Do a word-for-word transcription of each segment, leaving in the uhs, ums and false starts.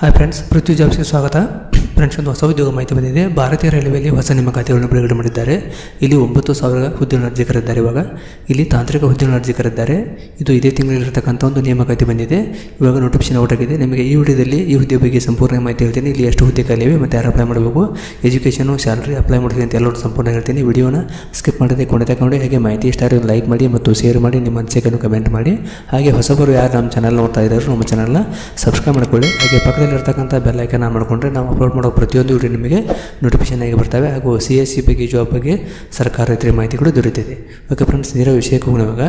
Hi friends, ಪೃಥ್ವಿ ಜಾಬ್ಸ್ಗೆ ಸ್ವಾಗತ. Friends, ಒಂದು ಹೊಸ ಉದ್ಯೋಗ ಮಾಹಿತಿ ಬಂದಿದೆ. ಭಾರತೀಯ ರೈಲ್ವೆಯಲ್ಲಿ ಹೊಸ ನೇಮಕಾತಿಗಳನ್ನು ಬಿಡುಗಡೆ ಮಾಡಿದ್ದಾರೆ. ಇಲ್ಲಿ ಒಂಬತ್ತು ಸಾವಿರ ಹುದ್ದೆಗಳ ಅರ್ಜಿಕರಿದ್ದಾರೆ. ಇವಾಗ ಇಲ್ಲಿ ತಾಂತ್ರಿಕ ಹುದ್ದೆಗಳ ಅರ್ಜಿಕರಿದ್ದಾರೆ. ಇದು ಇದೇ ತಿಂಗಳಲ್ಲಿರತಕ್ಕಂಥ ಒಂದು ನೇಮಕಾತಿ ಬಂದಿದೆ. ಇವಾಗ ನೋಟಿಫಿಕೇಶನ್ ಔಟ್ ಆಗಿದೆ. ನಿಮಗೆ ಈ ವಿಡಿಯೋದಲ್ಲಿ ಈ ಹುದ್ದೆ ಬಗ್ಗೆ ಸಂಪೂರ್ಣ ಮಾಹಿತಿ ಹೇಳ್ತೀನಿ. ಇಲ್ಲಿ ಎಷ್ಟು ಹುದ್ದೆ ಖಾಲಿವೆ ಮತ್ತು ಯಾರು ಅಪ್ಲೈ ಮಾಡಬೇಕು, ಎಜುಕೇಷನು, ಸ್ಯಾಲರಿ, ಅಪ್ಲೈ ಮಾಡೋದು ಅಂತ ಎಲ್ಲರೂ ಸಂಪೂರ್ಣ ಹೇಳ್ತೀನಿ. ವಿಡಿಯೋನ ಸ್ಕಿಪ್ ಮಾಡದೆ ಕೊನೆ ತಗೊಂಡು ಹಾಗೆ ಮಾಹಿತಿ ಇಷ್ಟ ಆದರೆ ಲೈಕ್ ಮಾಡಿ ಮತ್ತು ಶೇರ್ ಮಾಡಿ, ನಿಮ್ಮ ಅನಿಸಿಕೆಯನ್ನು ಕಮೆಂಟ್ ಮಾಡಿ. ಹಾಗೆ ಹೊಸಬರು ಯಾರು ನಮ್ಮ ಚಾನಲ್ ನೋಡ್ತಾ ಇದ್ದಾರೆ ನಮ್ಮ ಚಾನಲ್ನ ಸಬ್ಸ್ಕ್ರೈಬ್ ಮಾಡ್ಕೊಳ್ಳಿ. ಹಾಗೆ ಪಕ್ಕದಲ್ಲಿರ್ತಕ್ಕಂಥ ಬೆಲ್ ಐಕಾನ್ ಆನ್ ಮಾಡಿಕೊಂಡ್ರೆ ನಾವು ಅಪ್ಲೋಡ್ ಮಾಡೋ ಪ್ರತಿಯೊಂದು ವಿಡಿಯೋ ನಿಮಗೆ ನೋಟಿಫಿಕೇಶನ್ ಆಗಿ ಬರ್ತವೆ. ಹಾಗೂ ಸಿ ಎಸ್ ಸಿ ಬಗ್ಗೆ, ಜಾಬ್ ಬಗ್ಗೆ, ಸರ್ಕಾರ ರೈತರ ಮಾಹಿತಿಗಳು ದೊರೆತಿದೆ. ಓಕೆ ಫ್ರೆಂಡ್ಸ್, ನೇರ ವಿಷಯಕ್ಕೆ ಹೋಗೋಣ. ಇವಾಗ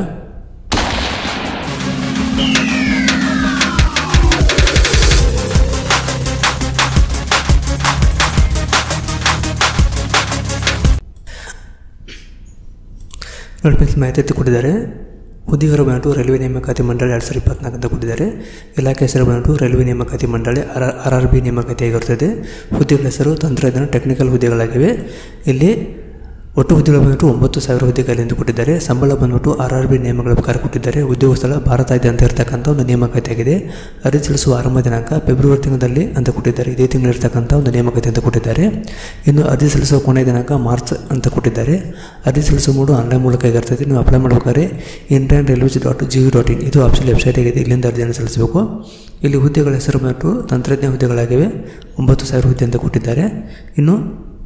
ನೋಟಿಫಿಕೇಶನ್ ಮಾಹಿತಿ ಕೊಟ್ಟಿದ್ದಾರೆ. ಹುದ್ದೆಗಾರರು ಬಂದು ರೈಲ್ವೆ ನೇಮಕಾತಿ ಮಂಡಳಿ ಎರಡು ಸಾವಿರದ ಇಪ್ಪತ್ನಾಲ್ಕು ಅಂತ ಕೊಟ್ಟಿದ್ದಾರೆ. ಇಲಾಖೆ ಹೆಸರು ಬಂದು ರೈಲ್ವೆ ನೇಮಕಾತಿ ಮಂಡಳಿ ಆರ್ ಆರ್ ಆರ್ ಬಿ ನೇಮಕಾತಿ ಆಗಿರುತ್ತದೆ. ಹುದ್ದೆಗಳ ಹೆಸರು ತಂತ್ರಜ್ಞಾನ ಟೆಕ್ನಿಕಲ್ ಹುದ್ದೆಗಳಾಗಿವೆ. ಇಲ್ಲಿ ಒಟ್ಟು ಹುದ್ದೆಗಳು ಬಂದ್ಬಿಟ್ಟು ಒಂಬತ್ತು ಸಾವಿರ ಹುದ್ದೆಗಳು ಎಂದು ಕೊಟ್ಟಿದ್ದಾರೆ. ಸಂಬಳ ಬಂದ್ಬಿಟ್ಟು ಆರ್ ಆರ್ ಬಿ ನಿಯಮಗಳ ಪ್ರಕಾರ ಕೊಟ್ಟಿದ್ದಾರೆ. ಉದ್ಯೋಗ ಸ್ಥಳ ಭಾರತಾದ್ಯಂತ ಇರತಕ್ಕಂಥ ಒಂದು ನೇಮಕಾತಿ ಆಗಿದೆ. ಅರ್ಜಿ ಸಲ್ಲಿಸುವ ಆರಂಭ ದಿನಾಂಕ ಫೆಬ್ರವರಿ ತಿಂಗಳಲ್ಲಿ ಅಂತ ಕೊಟ್ಟಿದ್ದಾರೆ. ಇದೇ ತಿಂಗಳಿರ್ತಕ್ಕಂಥ ಒಂದು ನೇಮಕಾತಿ ಅಂತ ಕೊಟ್ಟಿದ್ದಾರೆ. ಇನ್ನು ಅರ್ಜಿ ಸಲ್ಲಿಸುವ ಕೊನೆಯ ದಿನಾಂಕ ಮಾರ್ಚ್ ಅಂತ ಕೊಟ್ಟಿದ್ದಾರೆ. ಅರ್ಜಿ ಸಲ್ಲಿಸುವ ಮೂಡು ಆನ್ಲೈನ್ ಮೂಲಕ ಆಗಿರ್ತದೆ. ನೀವು ಅಪ್ಲೈ ಮಾಡಬೇಕಾದ್ರೆ Indian railways dot G dot in ಇದು ಆಫೀಷಿಯಲ್ ವೆಬ್ಸೈಟ್ ಆಗಿದೆ. ಇಲ್ಲಿಂದ ಅರ್ಜಿಯನ್ನು ಸಲ್ಲಿಸಬೇಕು. ಇಲ್ಲಿ ಹುದ್ದೆಗಳ ಹೆಸರು ಬಂದು ತಂತ್ರಜ್ಞಾನ ಹುದ್ದೆಗಳಾಗಿವೆ. ಒಂಬತ್ತು ಸಾವಿರ ಹುದ್ದೆ ಅಂತ ಕೊಟ್ಟಿದ್ದಾರೆ. ಇನ್ನು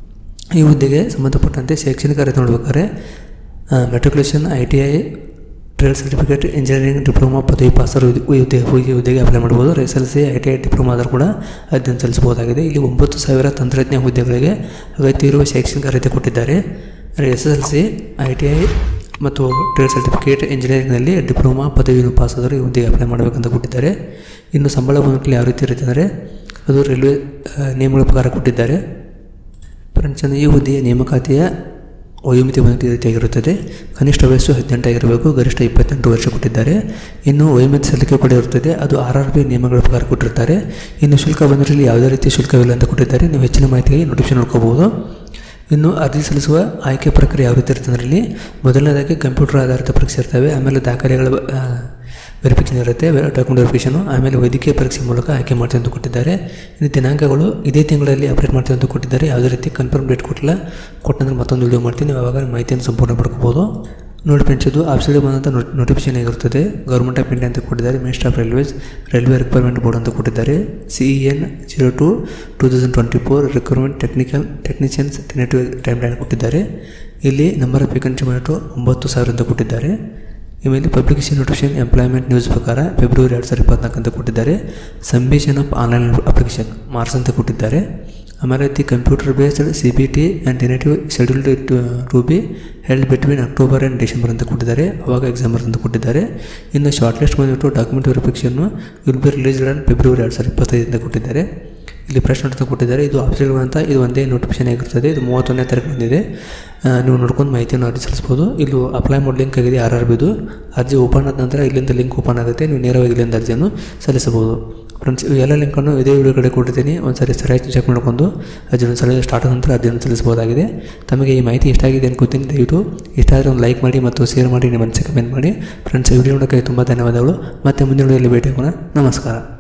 ಈ ಹುದ್ದೆಗೆ ಸಂಬಂಧಪಟ್ಟಂತೆ ಶೈಕ್ಷಣಿಕ ಅರ್ಹತೆ ನೋಡಬೇಕಾದ್ರೆ matriculation, I T I, trade certificate, engineering diploma, ಪದವಿ ಪಾಸರು ಈ ಹುದ್ದೆ ಈ ಹುದ್ದೆಗೆ ಅಪ್ಲೈ ಮಾಡ್ಬೋದು. S L C, I T I diploma ಆದರೂ ಕೂಡ ಅದನ್ನು ಸಲ್ಲಿಸಬಹುದಾಗಿದೆ. ಇಲ್ಲಿ ಒಂಬತ್ತು ಸಾವಿರ ತಂತ್ರಜ್ಞಾನ ಹುದ್ದೆಗಳಿಗೆ ಅಗತ್ಯ ಇರುವ ಶೈಕ್ಷಣಿಕ ಅರ್ಹತೆ ಕೊಟ್ಟಿದ್ದಾರೆ. S S L C, I T I ಮತ್ತು ಟ್ರೇಡ್ ಸರ್ಟಿಫಿಕೇಟ್, ಇಂಜಿನಿಯರಿಂಗ್ನಲ್ಲಿ ಡಿಪ್ಲೊಮಾ, ಪದವಿಯನ್ನು ಪಾಸಾದರೂ ಈ ಹುದ್ದೆಗೆ ಅಪ್ಲೈ ಮಾಡಬೇಕಂತ ಕೊಟ್ಟಿದ್ದಾರೆ. ಇನ್ನು ಸಂಬಳ ಬಂದು ಯಾವ ರೀತಿ ಇರುತ್ತೆ ಅಂದರೆ ಅದು ರೈಲ್ವೆ ನಿಯಮಗಳ ಪ್ರಕಾರ ಕೊಟ್ಟಿದ್ದಾರೆ. ಫ್ರೆಂಡ್ಸ್, ಈ ಹುದ್ದೆಯ ನೇಮಕಾತಿಯ ವಯೋಮಿತಿ ಬಂದು ಈ ರೀತಿಯಾಗಿರುತ್ತದೆ. ಕನಿಷ್ಠ ವಯಸ್ಸು ಹದಿನೆಂಟಾಗಿರಬೇಕು, ಗರಿಷ್ಠ ಇಪ್ಪತ್ತೆಂಟು ವರ್ಷ ಕೊಟ್ಟಿದ್ದಾರೆ. ಇನ್ನು ವಯೋಮಿತಿ ಸಲ್ಲಿಕೆ ಕೂಡ ಇರುತ್ತದೆ. ಅದು ಆರ್ ಆರ್ ಬಿ ನಿಯಮಗಳ ಪ್ರಕಾರ ಕೊಟ್ಟಿರ್ತಾರೆ. ಇನ್ನು ಶುಲ್ಕ ಬಂದರೆ ಯಾವುದೇ ರೀತಿ ಶುಲ್ಕವಿಲ್ಲ ಅಂತ ಕೊಟ್ಟಿದ್ದಾರೆ. ನೀವು ಹೆಚ್ಚಿನ ಮಾಹಿತಿಗೆ ನೋಟಿಫಿಕೇಶನ್ ನೋಡ್ಕೋಬಹುದು. ಇನ್ನು ಅರ್ಜಿ ಸಲ್ಲಿಸುವ ಆಯ್ಕೆ ಪ್ರಕ್ರಿಯೆ ಯಾವ ರೀತಿ ಇರ್ತದೆ ಅಂದರೆ ಇಲ್ಲಿ ಮೊದಲನೇದಾಗಿ ಕಂಪ್ಯೂಟರ್ ಆಧಾರಿತ ಪರೀಕ್ಷೆ ಇರ್ತವೆ. ಆಮೇಲೆ ದಾಖಲೆಗಳ ವೆರಿಫಿಕೇಷನ್ ಇರುತ್ತೆ, ಡಾಕ್ಯುಮೆಂಟ್ ವೆರಿಫಿಕೇಷನು. ಆಮೇಲೆ ವೈದ್ಯಕೀಯ ಪರೀಕ್ಷೆ ಮೂಲಕ ಆಯ್ಕೆ ಮಾಡ್ತೀವಿ ಅಂತ ಕೊಟ್ಟಿದ್ದಾರೆ. ಇನ್ನು ದಿನಾಂಕಗಳು ಇದೇ ತಿಂಗಳಲ್ಲಿ ಅಪ್ಡೇಟ್ ಮಾಡ್ತೀವಿ ಅಂತ ಕೊಟ್ಟಿದ್ದಾರೆ. ಯಾವುದೇ ರೀತಿ ಕನ್ಫರ್ಮ್ ಡೇಟ್ ಕೊಟ್ಟಿಲ್ಲ. ಕೊಟ್ಟಂದ್ರೆ ಮತ್ತೊಂದು ವಿಡಿಯೋ ಮಾಡ್ತೀನಿ, ಆವಾಗ ಮಾಹಿತಿಯನ್ನು ಸಂಪೂರ್ಣ ಪಡ್ಕೋಬೋದು. ನೋಡಿ ಫ್ರೆಂಡ್ಸ್, ಇದು ಆಫೀಸಲ್ಲಿ ಬಂದಂಥ ನೋಟಿಫಿಕೇಶನ್ ಆಗಿರುತ್ತದೆ. ಗೌರ್ಮೆಂಟ್ ಆಫ್ ಇಂಡಿಯಾ ಅಂತ ಕೊಟ್ಟಿದ್ದಾರೆ. Minister of railways, railway requirement board ಅಂತ ಕೊಟ್ಟಿದ್ದಾರೆ. C E N zero two two thousand twenty four requirement technical technicians tentative time line ಕೊಟ್ಟಿದ್ದಾರೆ. ಇಲ್ಲಿ ನಂಬರ್ ಆಫ್ ವೇಕೆನ್ಸಿ ಬಂದು ಒಂಬತ್ತು ಸಾವಿರ ಅಂತ ಕೊಟ್ಟಿದ್ದಾರೆ. ಇಮೇಲೆ ಪಬ್ಲಿಕೇಶನ್ ನೋಟಿಫಿಕೇಶನ್ ಎಂಪ್ಲಾಯ್ಮೆಂಟ್ ನ್ಯೂಸ್ ಪ್ರಕಾರ ಫೆಬ್ರವರಿ ಎರಡು ಸಾವಿರದ ಇಪ್ಪತ್ನಾಲ್ಕು ಅಂತ ಕೊಟ್ಟಿದ್ದಾರೆ. Submission of online application March ಅಂತ ಕೊಟ್ಟಿದ್ದಾರೆ. ಆಮೇಲೆ the computer based C B T and tentative scheduled to be held between October and December ಅಂತ ಕೊಟ್ಟಿದ್ದಾರೆ. ಅವಾಗ ಎಕ್ಸಾಮ್ ಅಂತ ಕೊಟ್ಟಿದ್ದಾರೆ. ಇನ್ನು ಶಾರ್ಟ್ ಲಿಸ್ಟ್ ಬಂದುಬಿಟ್ಟು ಡಾಕ್ಯುಮೆಂಟ್ ವೆರಿಫಿಕೇಷನ್ನು will be released on February ಎರಡು ಸಾವಿರದ ಇಪ್ಪತ್ತೈದು ಅಂತ ಕೊಟ್ಟಿದ್ದಾರೆ. ಇಲ್ಲಿ ಪ್ರಶ್ನೆ ಅಂತ ಕೊಟ್ಟಿದ್ದಾರೆ. ಇದು ಆಫೀಸಲ್ ಅಂತ ಇದು ಒಂದೇ ನೋಟಿಫಿಕೇಶನ್ ಆಗಿರ್ತದೆ. ಇದು ಮೂವತ್ತೊಂದನೇ ತಾರೀಕು ಬಂದಿದೆ. ನೀವು ನೋಡ್ಕೊಂಡು ಮಾಹಿತಿಯನ್ನು ಅರ್ಜಿ ಸಲ್ಲಿಸ್ಬೋದು. ಇಲ್ಲಿ ಅಪ್ಲೈ ಮಾಡೋ ಲಿಂಕ್ ಆಗಿದೆ ಆರ್ ಆರ್ ಬಿದು. ಅರ್ಜಿ ಓಪನ್ ಆದ ನಂತರ ಇಲ್ಲಿಂದ ಲಿಂಕ್ ಓಪನ್ ಆಗುತ್ತೆ. ನೀವು ನೇರವಾಗಿ ಇಲ್ಲಿಂದ ಅರ್ಜಿಯನ್ನು ಸಲ್ಲಿಸಬಹುದು. ಫ್ರೆಂಡ್ಸ್, ಎಲ್ಲ ಲಿಂಕನ್ನು ಇದೇ ವಿಡಿಯೋ ಕಡೆ ಕೊಟ್ಟಿದ್ದೀನಿ. ಒಂದು ಸಾರಿ ಸರಿಯಾಗಿ ಚೆಕ್ ಮಾಡ್ಕೊಂಡು ಅರ್ಜಿಯನ್ನು ಸಲ್ಲಿಸಿ ಸ್ಟಾರ್ಟ್ ಆದ ನಂತರ ಅರ್ಜಿಯನ್ನು ಸಲ್ಲಿಸಬಹುದಾಗಿದೆ. ತಮಗೆ ಈ ಮಾಹಿತಿ ಇಷ್ಟ ಆಗಿದೆ ಅನ್ಕೋತೀನಿ. ದಯವಿಟ್ಟು ಇಷ್ಟ ಆದರೆ ಒಂದು ಲೈಕ್ ಮಾಡಿ ಮತ್ತು ಶೇರ್ ಮಾಡಿ, ನಿಮ್ಮ ಮನಸ್ಸಿಗೆ ಕಮೆಂಟ್ ಮಾಡಿ. ಫ್ರೆಂಡ್ಸ್, ಈ ವಿಡಿಯೋ ನೋಡೋಕ್ಕೆ ತುಂಬ ಧನ್ಯವಾದಗಳು. ಮತ್ತೆ ಮುಂದಿನ ವಿಡಿಯೋದಲ್ಲಿ ಭೇಟಿ ಆಗೋಣ. ನಮಸ್ಕಾರ.